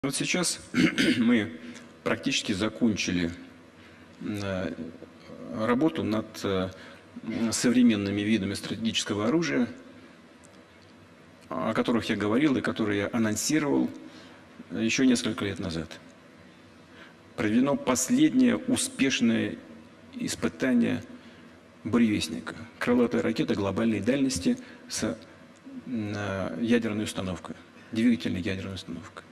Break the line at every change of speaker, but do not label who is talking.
Вот сейчас мы практически закончили работу над современными видами стратегического оружия, о которых я говорил и которые я анонсировал еще несколько лет назад. Проведено последнее успешное испытание буревестника. Крылатая ракета глобальной дальности с ядерной установкой, двигательной ядерной установкой.